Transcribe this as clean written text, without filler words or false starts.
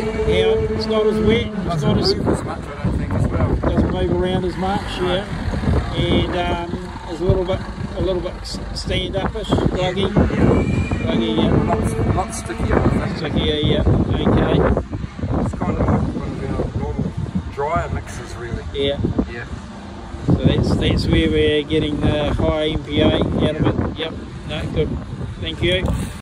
Yeah, it's not as wet. It's not as move as much, I don't think, as well. Doesn't move around as much, yeah. And is a little bit stand-upish, gluggy. Gluggy, Yeah. Lots stickier, I think. Stickier, yeah. Okay. It's kind of like one of our normal drier mixes, really. Yeah. Yeah. So that's where we're getting the high MPA out of it. Yep. No, good. Thank you.